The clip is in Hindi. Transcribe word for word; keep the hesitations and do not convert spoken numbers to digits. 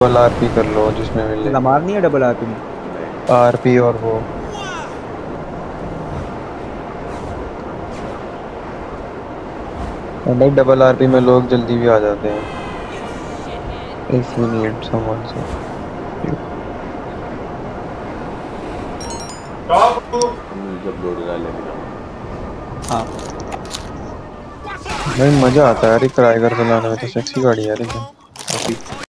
डबल आरपी कर लो जिसमें मिले। लमार नहीं है डबल आरपी में? आरपी और वो भाई डबल आरपी में लोग जल्दी भी आ जाते हैं। इफ वी नीड समवन से जब लोड लेने जाऊँ। हाँ भाई मजा आता है यार, ट्राइगर चलाने में तो सेक्सी गाड़ी है यार एकदम।